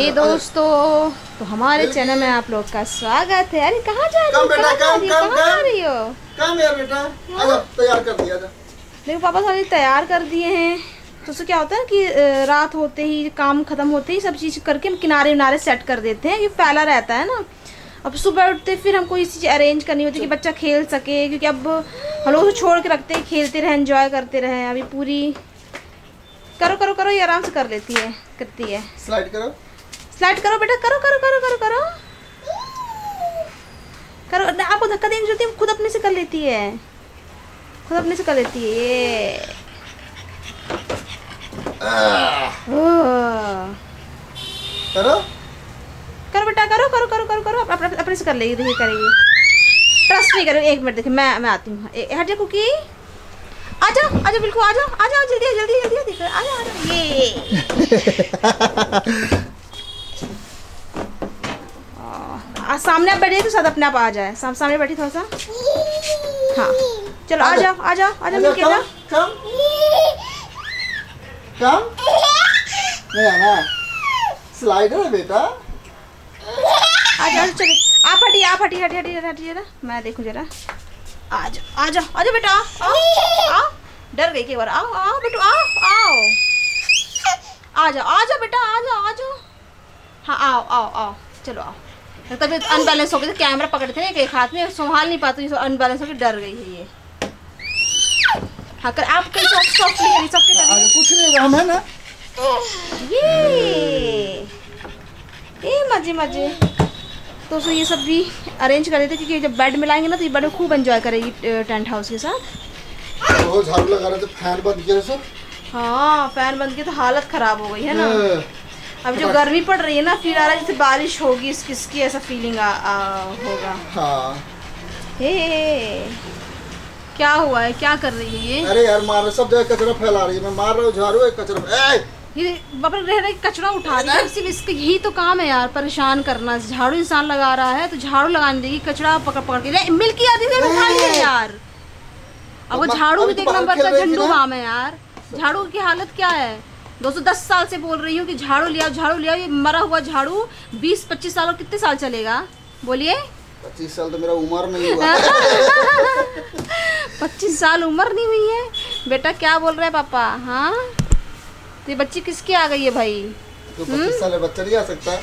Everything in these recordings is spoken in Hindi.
हे दोस्तों, तो हमारे चैनल में आप लोग का स्वागत है। अरे कहाँ जा रही हो? कहाँ जा रही हो? काम यार बेटा, आजा तैयार कर दिया। देखो पापा साहब तैयार कर दिए हैं। तो उससे क्या होता है कि रात होते ही काम खत्म होते ही सब चीज़ करके हम किनारे उनारे सेट कर देते हैं, ये फैला रहता है ना। अब सुबह उठते फिर हमको ये चीज़ अरेंज करनी होती है कि बच्चा खेल सके, क्योंकि अब हम लोग छोड़ के रखते हैं, खेलते रहे, एंजॉय करते रहे। अभी पूरी करो करो करो, ये आराम से कर लेती है, करती है। स्लाइड करो, स्लाइड करो बेटा, करो करो करो करो करो करो। आपको धक्का देने की जरूरत है, खुद अपने से कर लेती है, खुद अपने से कर लेती है ये। करो करो बेटा, करो करो करो करो करो, अपने से कर लेगी, देखिए करेगी। ट्रस्ट नहीं करेगी। एक मिनट देखिए, मैं आती हूँ। हट जा कुकी, आजा आजा, बिल्कुल आजा आजा, जल्दी जल्दी जल्दी जल्दी, आजा आजा। ये सामने आप बैठिए तो शायद अपने आप आ जाए। सामने बैठी थोड़ा सा। हाँ चलो आजा आजा आजा, मिलके जा। कम नहीं आना, स्लाइडर है बेटा। आजा चलिए, आप हटिए, आप हटिए हटिए हटिए हटिए ना, मैं देखूँ जरा। आजा आजा आजा बेटा, आओ आओ। डर गई कई बार। आओ आओ बेटू, आओ आओ, आजा आजा बेटा, आजा आजा। हाँ आओ आओ आओ, चलो आओ। तभी अनबैलेंस हो गई, कैमरा पकड़ते थे एक हाथ में, संभाल नहीं पाती, अनबैलेंस होकर डर गई है ये। हाँ कर, आप कहीं सॉफ्टली करिए, सॉफ्टली करिए। कुछ नहीं होगा, हम है ना। ये मजे मजे। तो सो ये सब भी अरेंज कर देते, क्योंकि जब बेड मिलाएंगे ना तो ये बेड खूब एंजॉय करेगी टेंट हाउस के साथ। वो झाड़ू लगा रहे थे, फैन बंद किया सब। हाँ फैन बंद किया तो हालत खराब हो गई है ना। अब जो गर्मी पड़ रही है ना, फील आ रहा है जैसे बारिश होगी, इसकी ऐसा फीलिंग होगा। हाँ हे क्या हुआ है, क्या कर रही है ये? अरे यार मार, सब जगह कचरा फैला रही है। मैं मार रहा हूँ झाड़ू, एक कचरा। ये बाप रे, रह रहा है कचरा उठा रही है। सिर्फ इसका यही तो काम है यार, परेशान करना। झाड़ू इंसान लगा रहा है तो झाड़ू लगाने देगी, कचरा पकड़ पकड़ के मिल्की आती है उठा लिया यार। अब वो झाड़ू भी देखना पड़ता है, झंडू बाम है यार। झाड़ू की हालत क्या है दोस्तों? 10 साल से बोल रही हूँ कि झाड़ू लिया झाड़ू लिया। ये मरा हुआ झाड़ू 20-25 साल और कितने साल चलेगा बोलिए? 25 साल तो मेरा उम्र नहीं हुआ। 25 साल उम्र नहीं हुई है बेटा, क्या बोल रहे हैं पापा? हाँ तो ये बच्ची किसकी आ गई है भाई? तो 25 साल बच्चा नहीं आ सकता।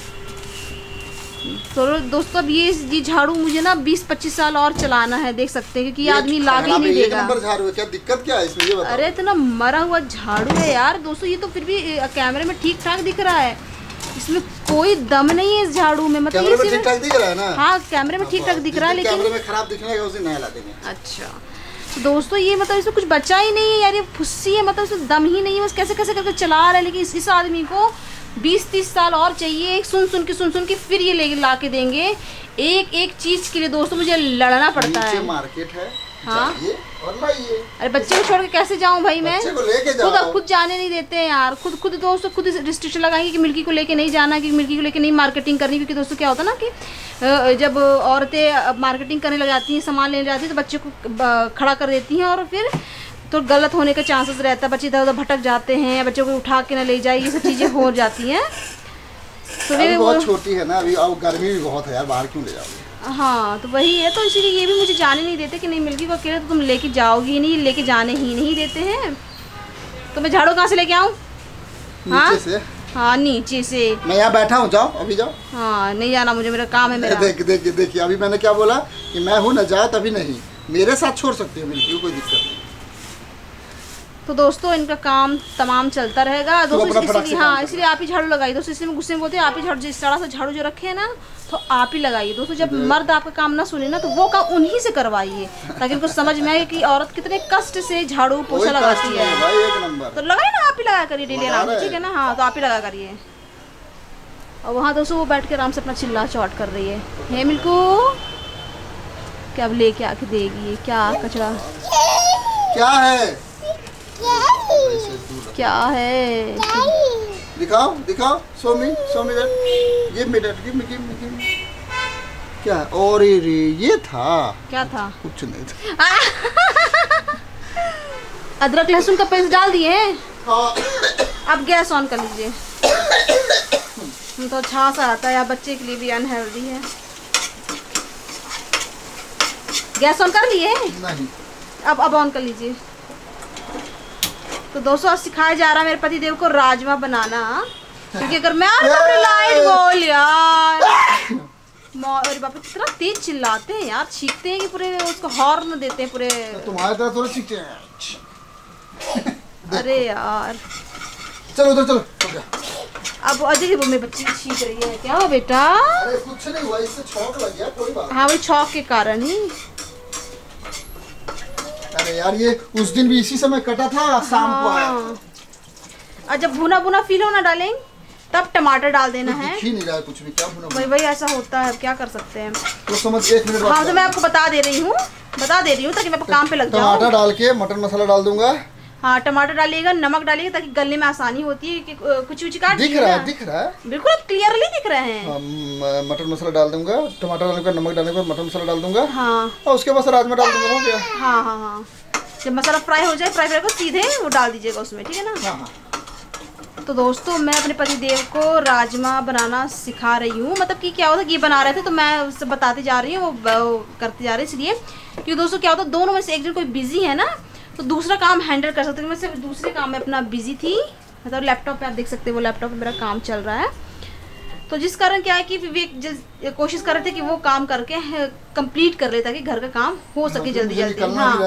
तो दोस्तों अब ये झाड़ू मुझे ना 20-25 साल और चलाना है, देख सकते हैं, क्योंकि ये आदमी लाग ही नहीं देगा। नंबर झाड़ू है, क्या दिक्कत क्या है इसमें ये बताओ? अरे इतना मरा हुआ झाड़ू है यार दोस्तों, ये तो फिर भी कैमरे में ठीक ठाक दिख रहा है, इसमें कोई दम नहीं है इस झाड़ू में। मतलब कैमरे में ठीक ठाक दिख रहा है ना? हाँ कैमरे में ठीक ठाक दिख रहा है, लेकिन कैमरे में खराब दिखने का उसे नया ला देंगे। अच्छा तो दोस्तों ये मतलब इसमें कुछ बचा ही नहीं है यार, ये फुस्सी है, मतलब इसमें दम ही नहीं है, बस कैसे कैसे करके चला रहा है। लेकिन इस आदमी को 20-30 साल और चाहिए, सुन सुन के फिर ये ले ला के देंगे एक एक चीज के लिए। दोस्तों मुझे लड़ना पड़ता है। मार्केट है। हाँ और लाइए। अरे बच्चे को छोड़ के कैसे जाऊं भाई मैं? बच्चे को लेके जाओ। खुद जाने नहीं देते हैं यार। खुद दोस्तों खुद रिस्ट्रिक्शन लगाएंगे कि मिल्की को लेके नहीं जाना, कि मिल्की को लेके नहीं मार्केटिंग करनी। क्योंकि दोस्तों क्या होता है ना कि जब औरतें मार्केटिंग करने लग जाती हैं, सामान लेने जाती हैं, तो बच्चे को खड़ा कर देती हैं और फिर तो गलत होने का चांसेस रहता है। बच्चे इधर उधर भटक जाते हैं, बच्चों को उठा के ना ले जाए, ये सब चीज़ें हो जाती हैं। तो अभी बहुत छोटी है ना अभी, और गर्मी भी बहुत है यार, बाहर क्यों ले जाओगे? हाँ तो वही है, तो इसीलिए ये भी मुझे जाने नहीं देते कि नहीं मिल्की को अकेले तो तुम लेके जाओगी नहीं, लेके जाने ही नहीं देते हैं। तो मैं झाड़ू कहाँ से लेके आऊँ? नीचे से। हाँ नीचे से। मैं यहाँ बैठा हूँ, जाओ अभी जाओ। हाँ नहीं जाना मुझे, मेरा काम है मेरा। देखिए अभी मैंने क्या बोला कि मैं हूँ ना, जाओ तभी नहीं, मेरे साथ छोड़ सकती हो मिल्की, कोई दिक्कत नहीं। तो दोस्तों इनका काम तमाम चलता रहेगा दोस्तों, इसलिए हाँ इसलिए आप ही झाड़ू लगाइए दोस्तों। इसलिए मैं गुस्से में बोलते हैं आप ही झाड़ू, जिस तरह से झाड़ू जो रखे हैं ना तो आप ही लगाइए दोस्तों। जब मर्द आपका काम ना सुने ना तो वो काम उन्हीं से करवाइए, ताकि उनको समझ में आए कि औरत कितने कष्ट से झाड़ू पोछा लगाती है। भाई एक नंबर। तो लगाइए ना, आप ही लगा करिए डेली आराम से, ठीक है ना? हाँ तो आप ही लगा करिए। और वहाँ दोस्तों वो बैठ के आराम से अपना चिल्ला चौट कर रही है। हे मिल्कू क्या अब लेके आके देगी? क्या कचरा क्या है? क्या है? दिखाओ दिखाओ, show me give me that, give me. क्या? और ये था? क्या था? कुछ नहीं था। अदरक लहसुन का पेस्ट डाल दिए हैं। हाँ। अब गैस ऑन कर लीजिए। तो छाछ आता है, बच्चे के लिए भी अनहेल्दी है। गैस ऑन कर लिए? नहीं। अब ऑन कर लीजिए। तो दोस्तों आज सिखाया जा रहा है मेरे पति देव को राजमा बनाना, क्योंकि अगर मैं लाइट बोल यार, अरे बाप रे कितना तेज चिल्लाते हैं यार, छींकते हैं कि पूरे उसको हॉर्न देते हैं पूरे। तुम्हारे तरह थोड़ा छींकते हैं। अरे यार चलो उधर चलो। अब अजय की मेरी बच्ची छींक रही है। क्या हो बेटा? अरे कुछ नहीं हुआ, इससे छौंक लग गया, कोई बात। हाँ वही छौंक के कारण ही। अरे यार ये उस दिन भी इसी समय कटा था, शाम को आया। और जब भुना भुना फील होना डालेंगे तब टमाटर डाल देना है। दिख ही नहीं रहा है कुछ भी, क्या भुना भुना। वही ऐसा होता है, क्या कर सकते हैं तो समझ 1 मिनट बाद। हाँ तो मैं आपको बता दे रही हूँ ताकि मैं काम पे लग जाऊँ। टमाटर डाल के मटन मसाला डाल दूंगा। हाँ टमाटर डालिएगा, नमक डालिएगा ताकि गलने में आसानी होती है कि कुछ काट दिख रहा है बिल्कुल क्लियरली दिख रहे हैं। मटन मसाला डाल दूंगा, टमाटर डालने के बाद, नमक डालने के बाद मटन मसाला डाल दूंगा। हाँ और उसके बाद राजमा डाल दूंगा, हो गया। हाँ जब मसाला फ्राई हो जाए, फ्राई करके सीधे वो डाल दीजिएगा उसमें, ठीक है ना। हाँ। तो दोस्तों मैं अपने पति देव को राजमा बनाना सिखा रही हूँ, मतलब कि क्या होता है, ये बना रहे थे तो मैं उससे बताती जा रही हूँ, वो करते जा रही है। इसलिए क्योंकि दोस्तों क्या होता है, दोनों में से एक दिन कोई बिजी है ना तो दूसरा काम हैंडल कर सकते हैं। मैं सिर्फ दूसरे काम में अपना बिजी थी, मतलब लैपटॉप पे आप देख सकते हैं, वो लैपटॉप पे मेरा काम चल रहा है। तो जिस कारण क्या है कि विवेक कोशिश कर रहे थे कि वो काम करके कंप्लीट कर ले ताकि घर का काम हो सके जल्दी जल्दी।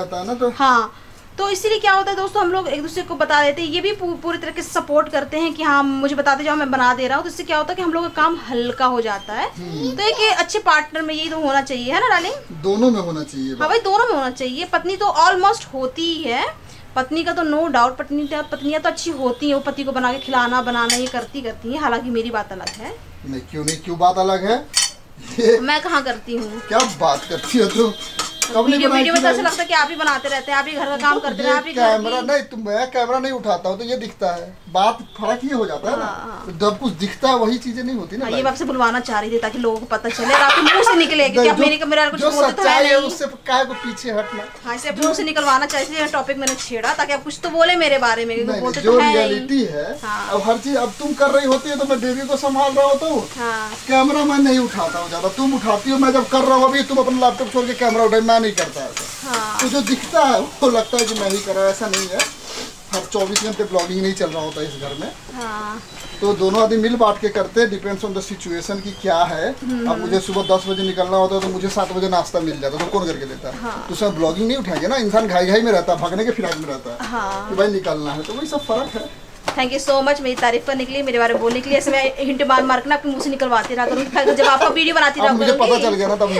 हाँ तो इसीलिए क्या होता है दोस्तों, हम लोग एक दूसरे को बता देते हैं, ये भी पूरी तरह से सपोर्ट करते हैं कि हाँ मुझे बताते जाओ, मैं बना दे रहा हूँ। तो इससे क्या होता है कि हम लोग का काम हल्का हो जाता है। तो एक अच्छे पार्टनर में यही तो होना चाहिए, है ना डार्लिंग? दोनों में होना चाहिए। हाँ भाई दोनों में होना चाहिए। पत्नी तो ऑलमोस्ट होती ही है, पत्नी का तो नो डाउट, पत्नियां तो अच्छी होती हैं, वो पति को बना के खिलाना बनाना ये करती हैं। हालांकि मेरी बात अलग है। क्यों बात अलग है? मैं कहाँ करती हूँ? क्या बात करती हो तुम? वीडियो में तो ऐसा लगता है कि आप ही बनाते रहते हैं, आप ही घर का काम करते हैं, आप ही कैमरा नहीं, तुम मैं कैमरा नहीं उठाता हूँ तो ये दिखता है। बात फर्क ये हो जाता है ना, जब कुछ दिखता है वही चीजें नहीं होती ना। ये आपसे बुलवाना चाह रही थी ताकि लोगों को पता चले और आपके मुंह से निकले कि मेरा कुछ बोलते तो है नहीं, उससे काहे को पीछे हटना। हाँ इसे मुंह से निकलवाना चाहिए। टॉपिक मैंने छेड़ा ताकि आप कुछ तो बोले मेरे बारे में। जो रियलिटी है, अब हर चीज अब तुम कर रही होती है तो मैं बेबी को संभाल रहा होता हूँ। कैमरा मैं नहीं उठाता हूँ ज्यादा, तुम उठाती हो। मैं जब कर रहा हूँ अभी, तुम अपना लैपटॉप छोड़ के कैमरा उठाए, मैं नहीं करता ऐसा। तो जो दिखता है वो लगता है कि मैं ही कर रहा हूँ, ऐसा नहीं है। हर 24 घंटे ब्लॉगिंग नहीं चल रहा होता इस घर में। तो दोनों आदमी मिल बांट के करते हैं, डिपेंड्स ऑन द सिचुएशन की क्या है। अब मुझे सुबह 10 बजे निकलना होता है तो मुझे 7 बजे नाश्ता मिल जाता है, तो कौन करके देता है? तो उसमें ब्लॉगिंग नहीं उठाएंगे ना, इंसान घाई में रहता है, भागने के फिराक में रहता है कि भाई निकलना है। तो वही सब फर्क है। थैंक यू सो मच मेरी तारीफ करने के लिए, मेरे बारे में बोलने के लिए। ऐसे मैं हिंट मार के ना अपने मुंह से निकलवाती रहा करूँगी, जब आपका वीडियो बनाती रहा मुझे पता चल गया ना तब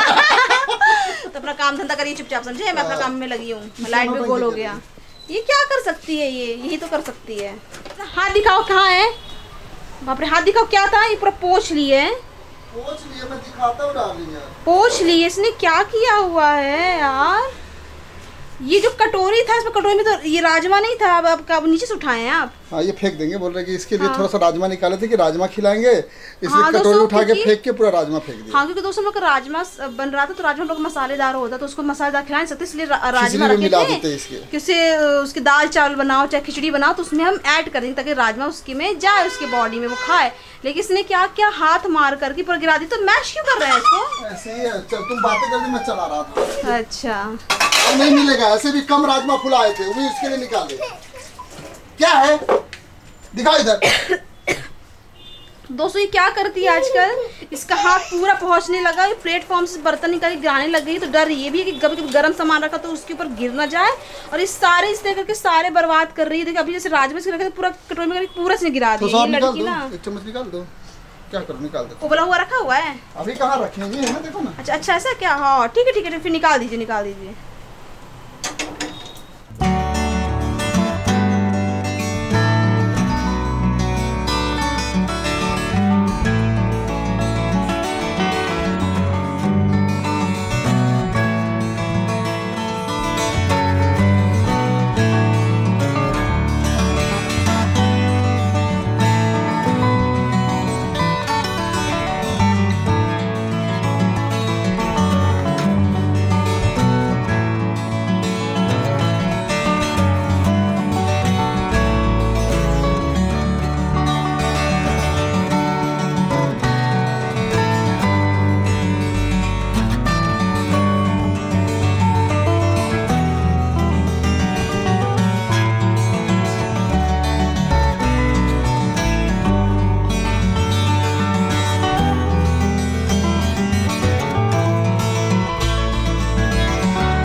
तो अपना काम धंधा करिए चुपचाप, समझे? मैं अपना काम में लगी हूँ। लाइट भी गोल हो गया। ये क्या कर सकती है, ये यही तो कर सकती है। हाथ दिखाओ कहाँ है? बाप रे हाथ दिखाओ, क्या था ये? पूरा पोंछ लिए। मैं दिखाता हूँ डार्लिंग। पोंछ लिए, इसने क्या किया हुआ है यार? ये जो कटोरी था, इसमें कटोरी में तो ये राजमा नहीं था। अब नीचे से उठाए हैं आप? हाँ ये फेंक देंगे, बोल रहे कि इसके लिए थोड़ा सा राजमा निकाले थे कि राजमा खिलाएंगे, इसलिए कटोरी उठा के फेंक के पूरा राजमा फेंक दिया। हाँ क्योंकि दोस्तों लोग राजमा बन रहा था तो राजमा लोग मसालेदार होता तो उसको मसालेदार खिला नहीं सकते, इसलिए राजमा रखे थे कि उसकी दाल चावल बनाओ चाहे खिचड़ी बनाओ तो उसमें हम ऐड कर देंगे ताकि राजमा उसके में जाए, उसके बॉडी में वो खाए। लेकिन इसने क्या क्या हाथ मार करके पूरा गिरा दी। तो मैश क्यों कर रहे हैं इसको? ऐसे ही है, तुम बातें कर दी, मैं चला रहा था। अच्छा नहीं मिलेगा, ऐसे भी कम राजमा फुलाए थे, वो भी इसके लिए निकाले। क्या है दिखाओ इधर। दोस्तों ये क्या करती है आजकल, इसका हाथ पूरा पहुंचने लगा, ये प्लेटफॉर्म से बर्तन निकाल के गिराने लग गई। तो डर ये भी है कि कभी गर्म सामान रखा तो उसके ऊपर गिर ना जाए। और इस तरह करके सारे बर्बाद कर रही है। देखिए अभी जैसे राजमा से रखे पूरा कटोरी में पूरा से गिरा दिया। ये लड़की ना, एक चम्मच निकाल दो। क्या करो, निकाल दो। उबला हुआ रखा हुआ है, अभी कहाँ रखेंगे, है ना, देखो ना। अच्छा ऐसा क्या? हाँ ठीक है फिर निकाल दीजिए।